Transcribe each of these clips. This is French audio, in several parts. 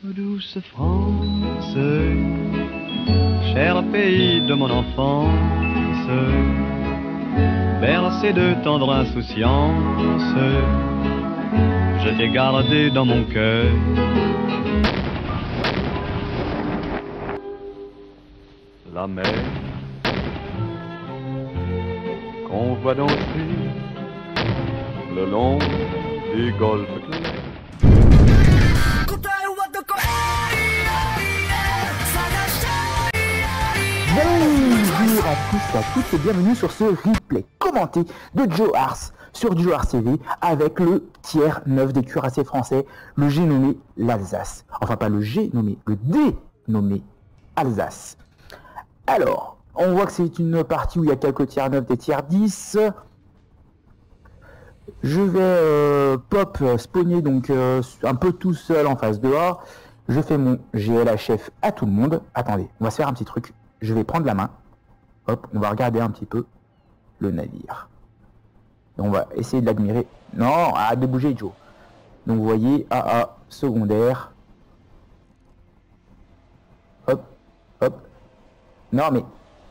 Douce France, cher pays de mon enfance, bercé de tendre insouciance, je t'ai gardé dans mon cœur. La mer qu'on voit danser le long du golfe clair. Bonjour à tous et à toutes et bienvenue sur ce replay commenté de Joe Ars sur Joe Ars TV avec le tiers 9 des cuirassés français, le G nommé l'Alsace. Enfin pas le G nommé, le D nommé Alsace. Alors, on voit que c'est une partie où il y a quelques tiers 9 des tiers 10. Je vais pop spawner donc un peu tout seul en phase 2A. Je fais mon GLHF à tout le monde. Attendez, on va se faire un petit truc. Je vais prendre la main. Hop, on va regarder un petit peu le navire. On va essayer de l'admirer. Non, arrête de bouger, Joe. Donc vous voyez, AA secondaire. Hop, hop. Non mais...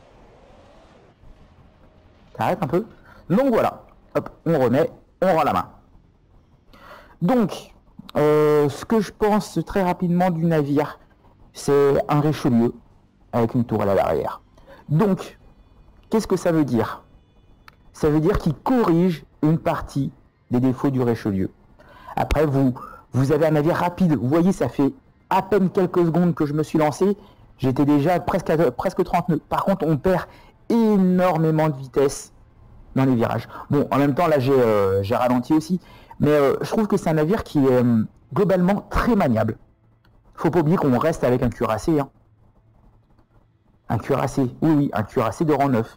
T'arrêtes un peu. Donc voilà. Hop, on remet, on rend la main. Donc, ce que je pense très rapidement du navire, c'est un Richelieu avec une tourelle à l'arrière. Donc, qu'est-ce que ça veut dire? Ça veut dire qu'il corrige une partie des défauts du Richelieu. Après, vous avez un navire rapide. Vous voyez, ça fait à peine quelques secondes que je me suis lancé. J'étais déjà presque 30 nœuds. Par contre, on perd énormément de vitesse dans les virages. Bon, en même temps, là, j'ai ralenti aussi. Mais je trouve que c'est un navire qui est globalement très maniable. Faut pas oublier qu'on reste avec un cuirassé. Hein. Un cuirassé, oui, un cuirassé de rang 9.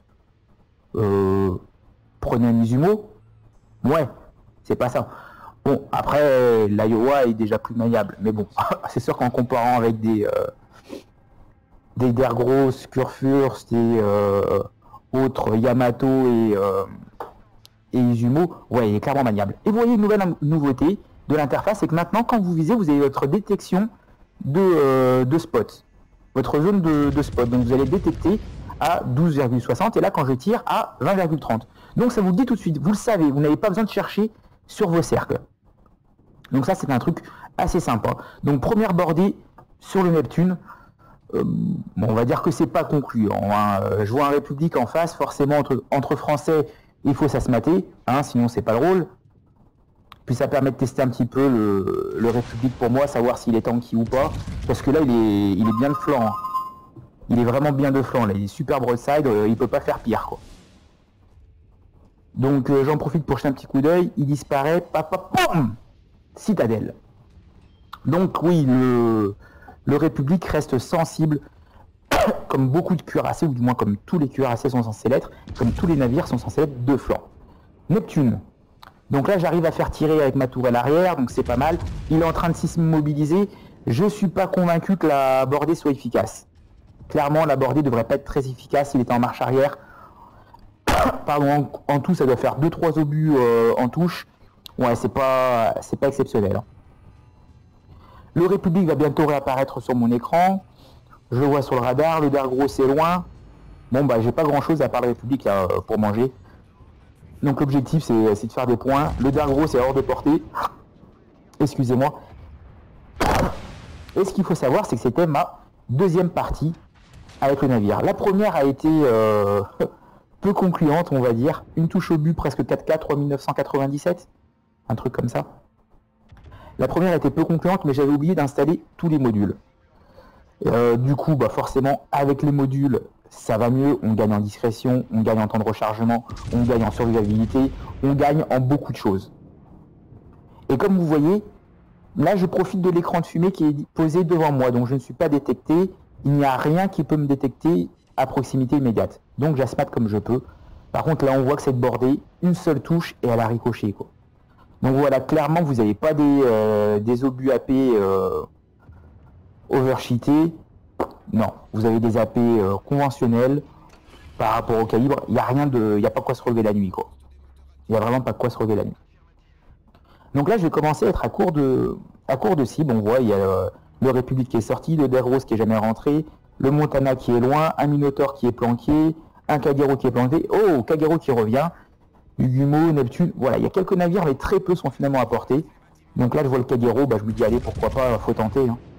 Prenez un Izumo. Ouais, c'est pas ça. Bon, après, l'Iowa est déjà plus maniable. Mais bon, c'est sûr qu'en comparant avec des Dergros, Kurfürst et autres Yamato et Izumo, ouais, il est clairement maniable. Et vous voyez une nouvelle nouveauté de l'interface, c'est que maintenant, quand vous visez, vous avez votre détection de spot. Votre zone de spot. Donc vous allez détecter à 12,60 et là, quand je tire, à 20,30. Donc ça vous dit tout de suite, vous le savez, vous n'avez pas besoin de chercher sur vos cercles. Donc ça, c'est un truc assez sympa. Donc première bordée sur le Neptune. Bon, on va dire que c'est pas concluant. Hein. Je vois un République en face, forcément entre Français, il faut ça se mater, hein, sinon c'est pas drôle. Puis ça permet de tester un petit peu le République pour moi, savoir s'il est tanky ou pas. Parce que là, il est bien de flanc. Hein. Il est vraiment bien de flanc. Là. Il est super broadside, il peut pas faire pire. Quoi. Donc j'en profite pour jeter un petit coup d'œil. Il disparaît. Pam, citadelle. Donc oui, le République reste sensible, comme beaucoup de cuirassés, ou du moins comme tous les cuirassés sont censés l'être, comme tous les navires sont censés être de flanc. Neptune. Donc là, j'arrive à faire tirer avec ma tourelle arrière, donc c'est pas mal. Il est en train de s'immobiliser. Je suis pas convaincu que la bordée soit efficace. Clairement, la bordée devrait pas être très efficace. Il est en marche arrière. Pardon, en tout, ça doit faire 2-3 obus en touche. Ouais, c'est pas exceptionnel. Hein. Le République va bientôt réapparaître sur mon écran. Je le vois sur le radar. Le Dergros, c'est loin. Bon, bah, j'ai pas grand-chose à part le République là, pour manger. Donc l'objectif, c'est de faire des points. Le Dergros, c'est hors de portée. Excusez-moi. Et ce qu'il faut savoir, c'est que c'était ma deuxième partie avec le navire. La première a été peu concluante, on va dire. Une touche au but, presque 4K, 3997. Un truc comme ça. La première était peu concluante, mais j'avais oublié d'installer tous les modules. Du coup, bah forcément, avec les modules, ça va mieux. On gagne en discrétion, on gagne en temps de rechargement, on gagne en survivabilité, on gagne en beaucoup de choses. Et comme vous voyez, là, je profite de l'écran de fumée qui est posé devant moi. Donc, je ne suis pas détecté. Il n'y a rien qui peut me détecter à proximité immédiate. Donc, j'asmate comme je peux. Par contre, là, on voit que cette bordée, une seule touche et elle a ricoché, quoi. Donc voilà, clairement, vous n'avez pas des obus AP overcheatés. Non, vous avez des AP conventionnels par rapport au calibre. Il n'y a rien il n'y a pas quoi se relever la nuit, quoi. Il n'y a vraiment pas de quoi se relever la nuit. Donc là, je vais commencer à être à court de cible. On voit, il y a le République qui est sorti, le Dergros qui est jamais rentré, le Montana qui est loin, un Minotaur qui est planqué, un Kagero qui est planté, oh, Kagero qui revient, Ugumo, Neptune, voilà, il y a quelques navires, mais très peu sont finalement apportés. Donc là, je vois le Kagero, bah, je me dis, allez, pourquoi pas, faut tenter. Hein.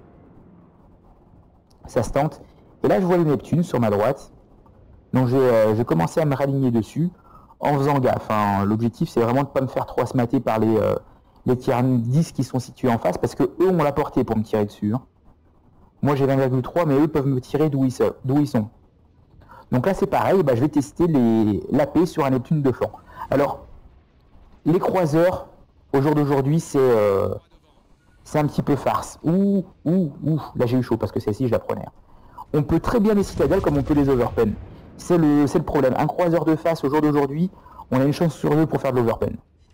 Ça se tente. Et là, je vois le Neptune sur ma droite. Donc j'ai commencé à me raligner dessus en faisant gaffe. Hein. L'objectif, c'est vraiment de ne pas me faire trop asmater par les tiers 10 qui sont situés en face, parce que eux ont la portée pour me tirer dessus. Hein. Moi, j'ai 20,3, mais eux peuvent me tirer d'où ils sont. Donc là, c'est pareil, bah, je vais tester l'AP sur un Neptune de flanc. Alors, les croiseurs, au jour d'aujourd'hui, c'est un petit peu farce. Là j'ai eu chaud parce que celle-ci, je la prenais. On peut très bien les citadelles comme on peut les overpen. C'est le problème. Un croiseur de face, au jour d'aujourd'hui, on a une chance sur deux pour faire de l'overpen.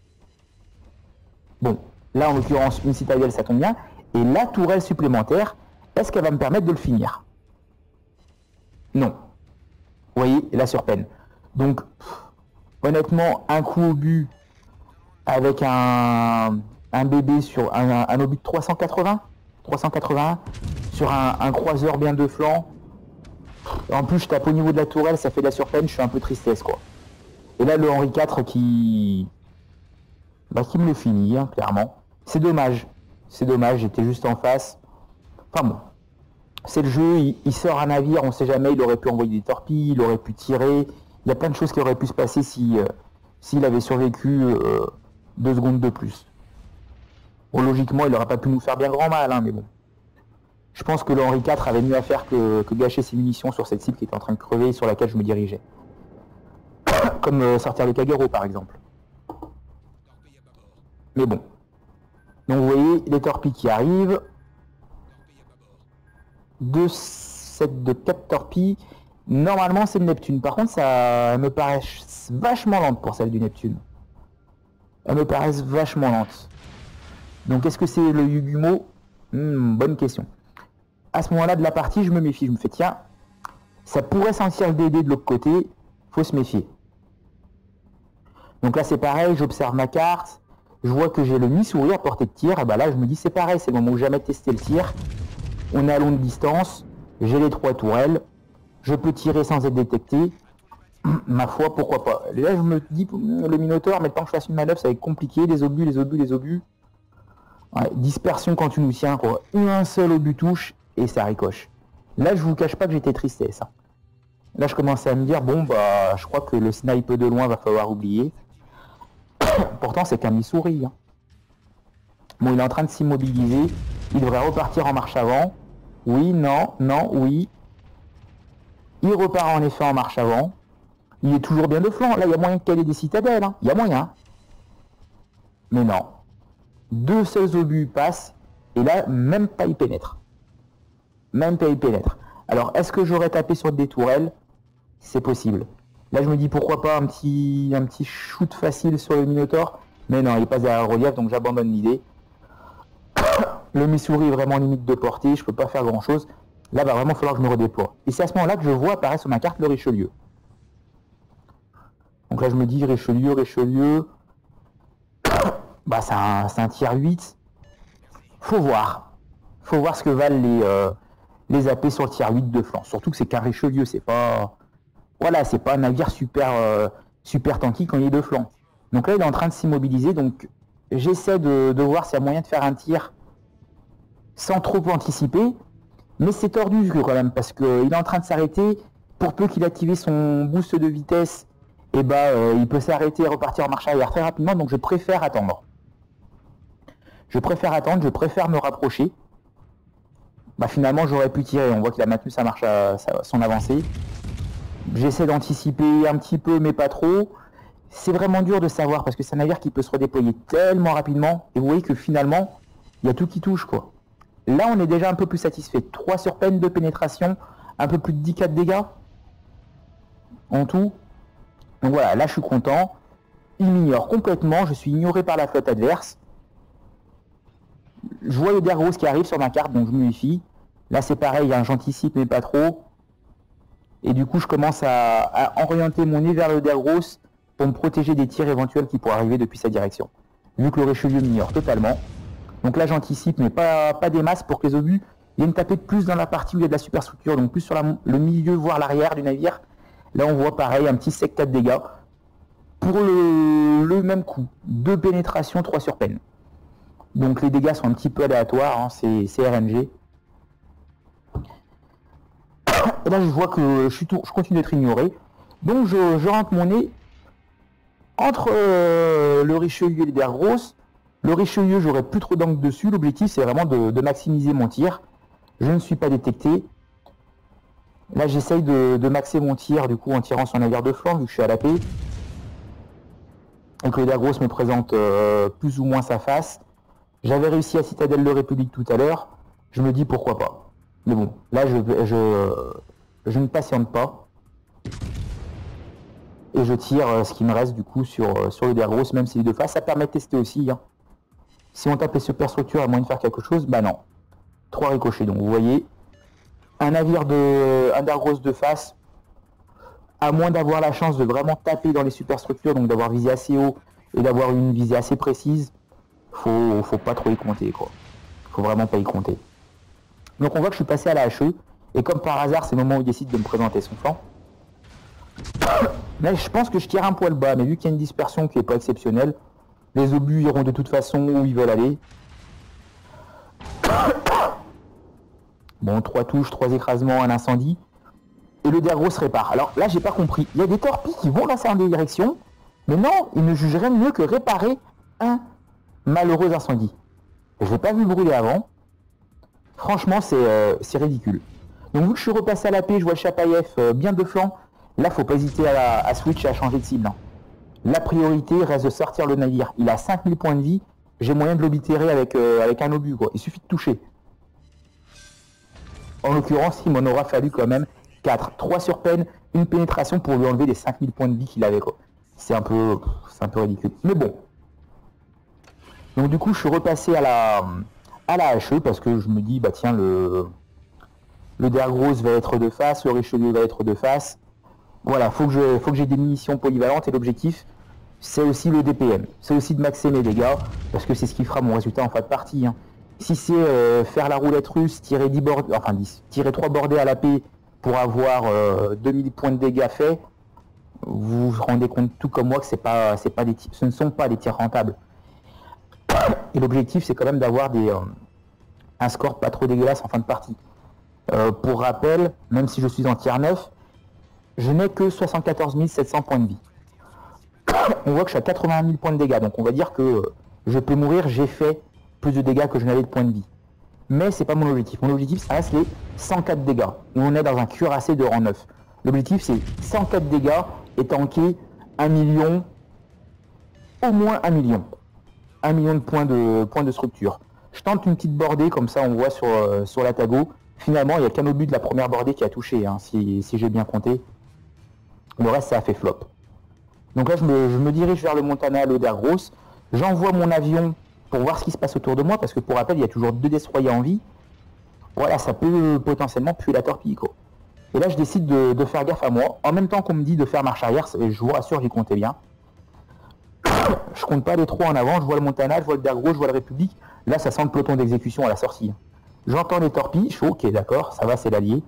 Bon, là en l'occurrence, une citadelle, ça tombe bien. Et la tourelle supplémentaire, est-ce qu'elle va me permettre de le finir? Non. Vous voyez, la surpeine. Donc, honnêtement, un coup au but avec un bébé sur un obus de 381 sur un croiseur bien de flanc. En plus, je tape au niveau de la tourelle, ça fait de la surpeine, je suis un peu tristesse, quoi. Et là, le Henri IV qui me le finit, hein, clairement. C'est dommage. C'est dommage, j'étais juste en face. Enfin bon. C'est le jeu, il sort un navire, on sait jamais, il aurait pu envoyer des torpilles, il aurait pu tirer. Il y a plein de choses qui auraient pu se passer s'il avait survécu 2 secondes de plus. Bon, logiquement, il n'aurait pas pu nous faire bien grand mal, hein, mais bon. Je pense que le Henri IV avait mieux à faire que gâcher ses munitions sur cette cible qui était en train de crever et sur laquelle je me dirigeais. Comme sortir le Kagero, par exemple. Mais bon. Donc vous voyez, les torpilles qui arrivent. 2 sets de 4 torpilles. Normalement, c'est le Neptune. Par contre, ça me paraît vachement lente pour celle du Neptune. Elles me paraissent vachement lentes. Donc, est-ce que c'est le Ugumo? Bonne question. À ce moment-là de la partie, je me méfie. Je me fais, tiens, ça pourrait sentir le DD de l'autre côté. Faut se méfier. Donc là, c'est pareil. J'observe ma carte. Je vois que j'ai le mi-souris à portée de tir. Et bah là, je me dis, c'est pareil. C'est le moment où j'ai jamais testé le tir. On est à longue distance. J'ai les 3 tourelles. Je peux tirer sans être détecté. Ma foi, pourquoi pas. Là, je me dis, le Minotaur, mais tant que je fasse une manœuvre, ça va être compliqué. Les obus. Ouais, dispersion quand tu nous tiens, quoi. Un seul obus touche et ça ricoche. Là, je vous cache pas que j'étais tristesse. Hein. Là, je commençais à me dire, bon, bah, je crois que le snipe de loin va falloir oublier. Pourtant, c'est qu'un mi-souris. Hein. Bon, il est en train de s'immobiliser. Il devrait repartir en marche avant. Oui, non, oui. Il repart en effet en marche avant. Il est toujours bien de flanc. Là, il y a moyen de caler des citadelles. Hein. Il y a moyen. Mais non. 2 seuls obus passent. Et là, même pas il pénètre. Alors, est-ce que j'aurais tapé sur des tourelles? C'est possible. Là, je me dis pourquoi pas un petit shoot facile sur le Minotaur. Mais non, il passe derrière le relief, donc j'abandonne l'idée. Le mi-souris est vraiment limite de portée. Je peux pas faire grand-chose. Là, va vraiment falloir que je me redéploie. Et c'est à ce moment-là que je vois apparaître sur ma carte le Richelieu. Donc là, je me dis Richelieu. Bah, c'est un tier 8. Faut voir ce que valent les AP sur le tier 8 de flanc. Surtout que c'est qu'un Richelieu, c'est pas... Voilà, c'est pas un navire super tanky quand il est de flanc. Donc là, il est en train de s'immobiliser. Donc, j'essaie de voir s'il y a moyen de faire un tir sans trop anticiper. Mais c'est tordu quand même, parce qu'il est en train de s'arrêter. Pour peu qu'il active son boost de vitesse, et il peut s'arrêter et repartir en marche arrière très rapidement. Donc je préfère attendre. Je préfère me rapprocher. Bah, finalement, j'aurais pu tirer. On voit qu'il a maintenu son avancée. J'essaie d'anticiper un petit peu, mais pas trop. C'est vraiment dur de savoir, parce que c'est un navire qui peut se redéployer tellement rapidement. Et vous voyez que finalement, il y a tout qui touche, quoi. Là, on est déjà un peu plus satisfait. 3 surpeines de pénétration, un peu plus de 10 dégâts en tout. Donc voilà, là, je suis content. Il m'ignore complètement. Je suis ignoré par la flotte adverse. Je vois le Dergros qui arrive sur ma carte, donc je me méfie. Là, c'est pareil, j'anticipe, mais pas trop. Et du coup, je commence à orienter mon nez vers le Dergros pour me protéger des tirs éventuels qui pourraient arriver depuis sa direction. Vu que le Richelieu m'ignore totalement. Donc là j'anticipe, mais pas des masses pour que les obus viennent taper plus dans la partie où il y a de la superstructure, donc plus sur le milieu, voire l'arrière du navire. Là on voit pareil, un petit sec 4 dégâts. Pour le même coup, 2 pénétrations, 3 sur peine. Donc les dégâts sont un petit peu aléatoires, hein, c'est RNG. Et là je vois que je continue d'être ignoré. Donc je rentre mon nez entre le Richelieu et les der grosses. Le Richelieu, j'aurai plus trop d'angle dessus. L'objectif, c'est vraiment de maximiser mon tir. Je ne suis pas détecté. Là, j'essaye de maxer mon tir, du coup, en tirant sur un navire de flanc, vu que je suis à la paix. Donc, le der grosse me présente plus ou moins sa face. J'avais réussi à Citadelle de République tout à l'heure. Je me dis pourquoi pas. Mais bon, là, je ne patiente pas. Et je tire ce qui me reste, du coup, sur le der grosse, même s'il est de face. Ça permet de tester aussi, hein. Si on tape les superstructures à moins de faire quelque chose, bah non. 3 ricochets, donc vous voyez, un navire un der grosse de face, à moins d'avoir la chance de vraiment taper dans les superstructures, donc d'avoir visé assez haut et d'avoir une visée assez précise, faut pas trop y compter, quoi. Faut vraiment pas y compter. Donc on voit que je suis passé à la HE, et comme par hasard, c'est le moment où il décide de me présenter son flanc. Là, je pense que je tire un poil bas, mais vu qu'il y a une dispersion qui n'est pas exceptionnelle, les obus iront de toute façon où ils veulent aller. Bon, 3 touches, 3 écrasements, un incendie. Et le der gros se répare. Alors là, j'ai pas compris. Il y a des torpilles qui vont dans cette direction. Mais non, ils ne jugeraient mieux que réparer un malheureux incendie. Je l'ai pas vu brûler avant. Franchement, c'est ridicule. Donc vu que je suis repassé à la paix, je vois le Chapaïef bien de flanc. Là, faut pas hésiter à switch et à changer de cible. La priorité reste de sortir le navire. Il a 5000 points de vie. J'ai moyen de l'oblitérer avec un obus, quoi. Il suffit de toucher. En l'occurrence, il m'en aura fallu quand même 4. 3 sur peine, une pénétration pour lui enlever les 5000 points de vie qu'il avait, quoi. C'est un peu ridicule. Mais bon. Donc du coup, je suis repassé à la HE parce que je me dis, bah tiens, le der grosse va être de face, le Richelieu va être de face. Voilà, faut que j'ai des munitions polyvalentes et l'objectif, c'est aussi le DPM. C'est aussi de maxer mes dégâts, parce que c'est ce qui fera mon résultat en fin de partie, hein. Si c'est faire la roulette russe, tirer 10 bordées, enfin 10, tirer 3 bordées à la paix pour avoir 2000 points de dégâts faits, vous vous rendez compte tout comme moi que ce ne sont pas des tirs rentables. Et l'objectif, c'est quand même d'avoir un score pas trop dégueulasse en fin de partie. Pour rappel, même si je suis en tier 9, je n'ai que 74 700 points de vie. On voit que je suis à 81 000 points de dégâts, donc on va dire que je peux mourir, j'ai fait plus de dégâts que je n'avais de points de vie. Mais c'est pas mon objectif. Mon objectif, ça reste les 104 dégâts. Et on est dans un cuirassé de rang 9. L'objectif, c'est 104 dégâts et tanker 1 million, au moins 1 million. 1 million de points de structure. Je tente une petite bordée, comme ça on voit sur la tago. Finalement, il n'y a qu'un obus de la première bordée qui a touché, hein, si j'ai bien compté. Le reste, ça a fait flop. Donc là, je me dirige vers le Montana à l'eau der grosse. J'envoie mon avion pour voir ce qui se passe autour de moi, parce que pour rappel, il y a toujours 2 destroyers en vie. Voilà, ça peut potentiellement puer la torpille, quoi. Et là, je décide de faire gaffe à moi. En même temps qu'on me dit de faire marche arrière, je vous rassure, j'y comptais bien. Je compte pas les 3 en avant, je vois le Montana, je vois le der gros, je vois le République. Là, ça sent le peloton d'exécution à la sortie. J'entends les torpilles, je fais ok, d'accord, ça va, c'est l'allié.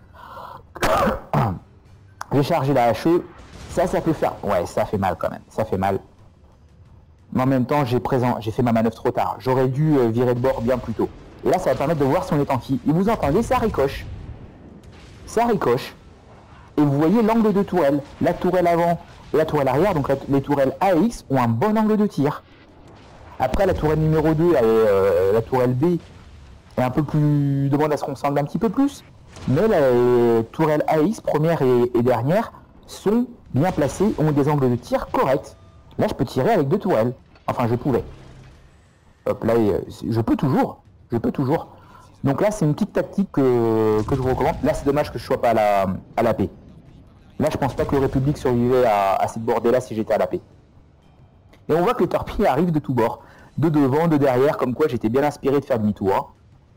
J'ai chargé la HE, ça peut faire... Ouais, ça fait mal quand même, ça fait mal. Mais en même temps, j'ai fait ma manœuvre trop tard. J'aurais dû virer de bord bien plus tôt. Et là, ça va permettre de voir si on est tanky. Et vous entendez, ça ricoche. Ça ricoche. Et vous voyez l'angle de tourelle. La tourelle avant et la tourelle arrière, donc les tourelles A et X, ont un bon angle de tir. Après, la tourelle numéro 2, la tourelle B, est un peu plus... demande à ce qu'on ressemble un petit peu plus. Mais les tourelles A et X, première et dernière, sont bien placées, ont des angles de tir corrects. Là, je peux tirer avec 2 tourelles. Enfin, je pouvais. Hop, là, je peux toujours. Donc là, c'est une petite tactique que je vous recommande. Là, c'est dommage que je ne sois pas à la paix. Là, je pense pas que le République survivait à cette bordée-là si j'étais à la paix. Et on voit que les torpilles arrivent de tous bords. De devant, de derrière, comme quoi j'étais bien inspiré de faire demi-tour.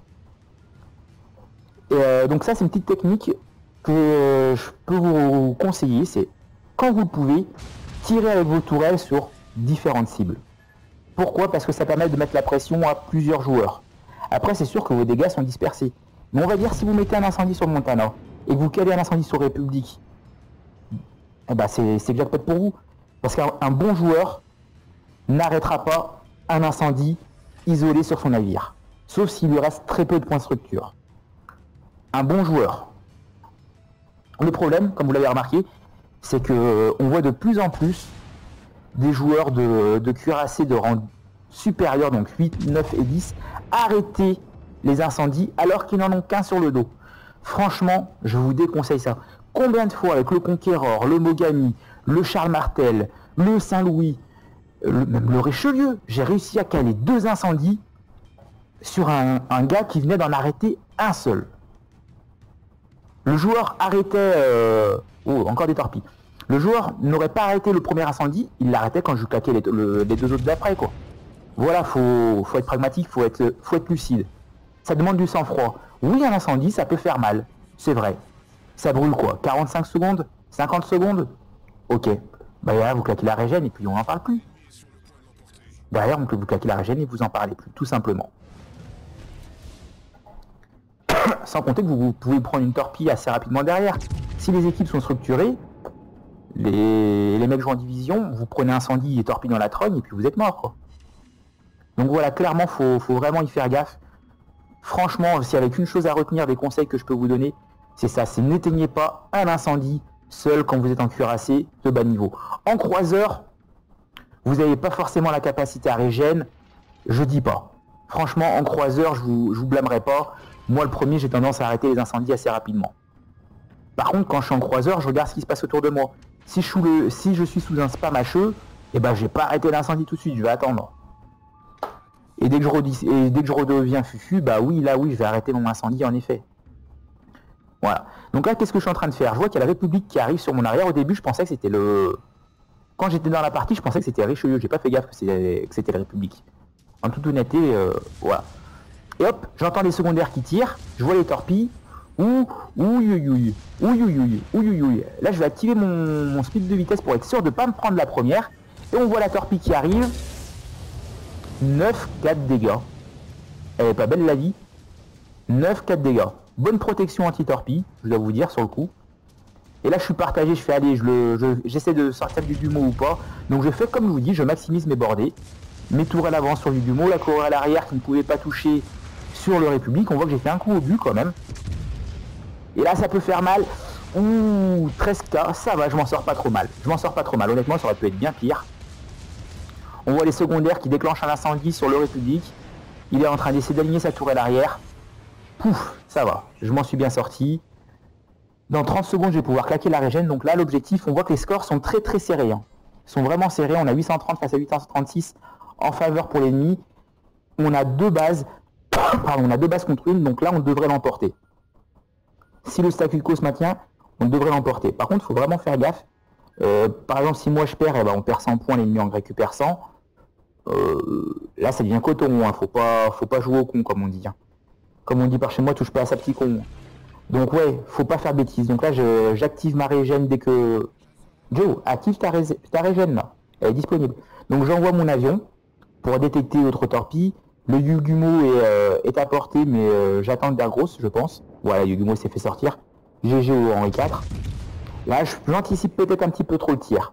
Et donc ça, c'est une petite technique que je peux vous conseiller. C'est, quand vous le pouvez, tirer avec vos tourelles sur différentes cibles. Pourquoi? Parce que ça permet de mettre la pression à plusieurs joueurs. Après, c'est sûr que vos dégâts sont dispersés. Mais on va dire, si vous mettez un incendie sur le Montana et que vous calez un incendie sur République, eh ben c'est jackpot pour vous. Parce qu'un bon joueur n'arrêtera pas un incendie isolé sur son navire. Sauf s'il lui reste très peu de points de structure. Un bon joueur. Le problème, comme vous l'avez remarqué, c'est que on voit de plus en plus des joueurs de cuirassés de rang supérieur, donc 8, 9 et 10, arrêter les incendies alors qu'ils n'en ont qu'un sur le dos. Franchement, je vous déconseille ça. Combien de fois avec le Conquérant, le Mogami, le Charles Martel, le Saint-Louis, même le Richelieu, j'ai réussi à caler 2 incendies sur un gars qui venait d'en arrêter un seul. Le joueur arrêtait... Oh, encore des torpilles. Le joueur n'aurait pas arrêté le premier incendie, il l'arrêtait quand je claquais les 2 autres d'après, quoi. Voilà, faut être pragmatique, faut être lucide. Ça demande du sang-froid. Oui, un incendie, ça peut faire mal, c'est vrai. Ça brûle quoi? 45 secondes? 50 secondes? Ok. Bah là, vous claquez la régène et puis on n'en parle plus. Derrière, vous claquez la régène et vous en parlez plus, tout simplement. Sans compter que vous pouvez prendre une torpille assez rapidement derrière. Si les équipes sont structurées, les mecs jouent en division, vous prenez incendie et torpille dans la trogne et puis vous êtes mort, quoi. Donc voilà, clairement, faut vraiment y faire gaffe. Franchement, s'il y avait qu'une chose à retenir des conseils que je peux vous donner, c'est ça, c'est n'éteignez pas un incendie seul quand vous êtes en cuirassé de bas niveau. En croiseur, vous n'avez pas forcément la capacité à régène, je dis pas. Franchement, en croiseur, je vous blâmerai pas. Moi, le premier, j'ai tendance à arrêter les incendies assez rapidement. Par contre, quand je suis en croiseur, je regarde ce qui se passe autour de moi. Si je suis sous un spam hacheux, eh ben, je vais pas arrêter l'incendie tout de suite, je vais attendre. Et dès que je redeviens fufu, bah oui, là oui, je vais arrêter mon incendie en effet. Voilà. Donc là, qu'est-ce que je suis en train de faire? Je vois qu'il y a la République qui arrive sur mon arrière. Au début, je pensais que c'était le... Quand j'étais dans la partie, je pensais que c'était Richelieu. J'ai pas fait gaffe que c'était la République. En toute honnêteté, voilà. Et hop, j'entends les secondaires qui tirent. Je vois les torpilles. Ouh. Là, je vais activer mon speed de vitesse pour être sûr de ne pas me prendre la première. Et on voit la torpille qui arrive. 9-4 dégâts. Elle est pas belle la vie. 9-4 dégâts. Bonne protection anti-torpille, je dois vous dire sur le coup. Et là je suis partagé, je fais aller, j'essaie de sortir du Dumo ou pas. Donc je fais comme je vous dis, je maximise mes bordées. Mes tours à l'avant sur du Dumo, la cour à l'arrière qui ne pouvait pas toucher sur le République. On voit que j'ai fait un coup au but quand même. Et là ça peut faire mal. Ouh, 13K, ça va, je m'en sors pas trop mal. Honnêtement ça aurait pu être bien pire. On voit les secondaires qui déclenchent un incendie sur le République. Il est en train d'essayer d'aligner sa tourelle arrière. Pouf, ça va, je m'en suis bien sorti. Dans 30 secondes, je vais pouvoir claquer la régène. Donc là, l'objectif, on voit que les scores sont très très serrés. Hein. Ils sont vraiment serrés. On a 830 face à 836 en faveur pour l'ennemi. On a 2 bases. Pardon, on a 2 bases contre une. Donc là, on devrait l'emporter. Si le statu quo se maintient, on devrait l'emporter. Par contre, il faut vraiment faire gaffe. Par exemple, si moi je perds, eh ben, on perd 100 points, l'ennemi en récupère 100. Là, ça devient coton. Hein. Faut pas jouer au con, comme on dit. Hein. Comme on dit par chez moi, touche pas à sa petit con. Donc ouais, faut pas faire de bêtises. Donc là, j'active ma régène dès que... Joe, active ta régène là. Elle est disponible. Donc j'envoie mon avion pour détecter autre torpille. Le Yugumo est à portée, mais j'attends le Bergros, je pense. Voilà, Yugumo s'est fait sortir. GG au Henri IV. Là, j'anticipe peut-être un petit peu trop le tir.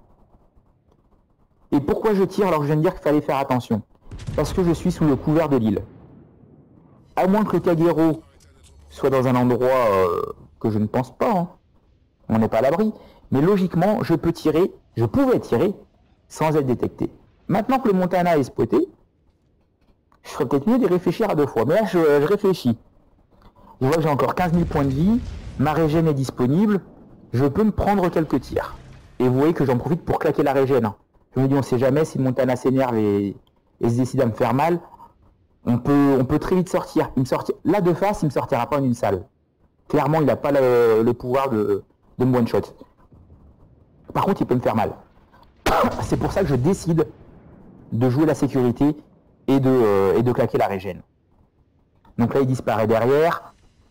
Et pourquoi je tire alors que je viens de dire qu'il fallait faire attention? Parce que je suis sous le couvert de l'île. À moins que le Kagero soit dans un endroit que je ne pense pas. Hein. On n'est pas à l'abri. Mais logiquement, je pouvais tirer sans être détecté. Maintenant que le Montana est spoté, je ferais peut-être mieux d'y réfléchir à 2 fois. Mais là, je réfléchis. Je vois que j'ai encore 15 000 points de vie. Ma régène est disponible. Je peux me prendre quelques tirs. Et vous voyez que j'en profite pour claquer la régène. Hein. Je me dis, on ne sait jamais si le Montana s'énerve et se décide à me faire mal. On peut très vite sortir. Là, de face, il ne me sortira pas en une salle. Clairement, il n'a pas le pouvoir de me one-shot. Par contre, il peut me faire mal. C'est pour ça que je décide de jouer la sécurité et de claquer la régène. Donc là, il disparaît derrière.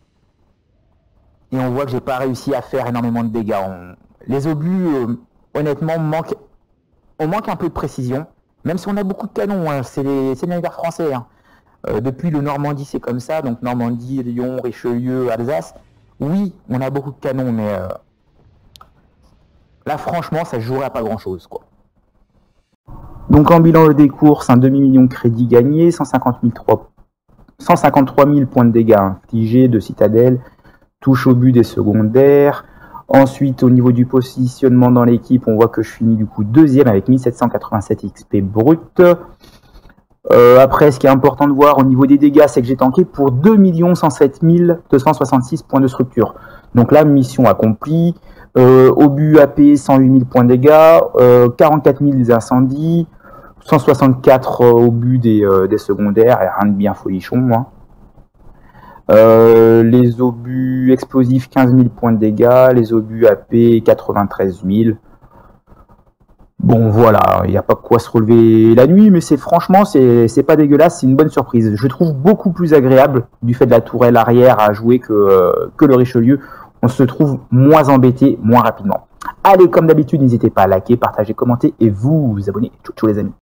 Et on voit que j'ai pas réussi à faire énormément de dégâts. Les obus, honnêtement, on manque un peu de précision. Même si on a beaucoup de canons, hein, c'est les navires français. Hein. Depuis le Normandie, c'est comme ça. Donc Normandie, Lyon, Richelieu, Alsace. Oui, on a beaucoup de canons, mais là, franchement, ça jouerait à pas grand-chose, quoi. Donc en bilan des courses, un demi-million de crédits gagnés, 153 000 points de dégâts infligés de Citadelle, touche au but des secondaires. Ensuite, au niveau du positionnement dans l'équipe, on voit que je finis du coup deuxième avec 1787 XP brut. Après, ce qui est important de voir au niveau des dégâts, c'est que j'ai tanké pour 2 107 266 points de structure. Donc là, mission accomplie. Obus AP, 108 000 points de dégâts, 44 000 des incendies, 164 obus des secondaires, et rien de bien folichon. Hein. Les obus explosifs, 15 000 points de dégâts, les obus AP, 93 000. Bon voilà, il n'y a pas quoi se relever la nuit, mais franchement, c'est pas dégueulasse, c'est une bonne surprise. Je trouve beaucoup plus agréable du fait de la tourelle arrière à jouer que le Richelieu. On se trouve moins embêté, moins rapidement. Allez, comme d'habitude, n'hésitez pas à liker, partager, commenter et vous abonner. Ciao, ciao les amis.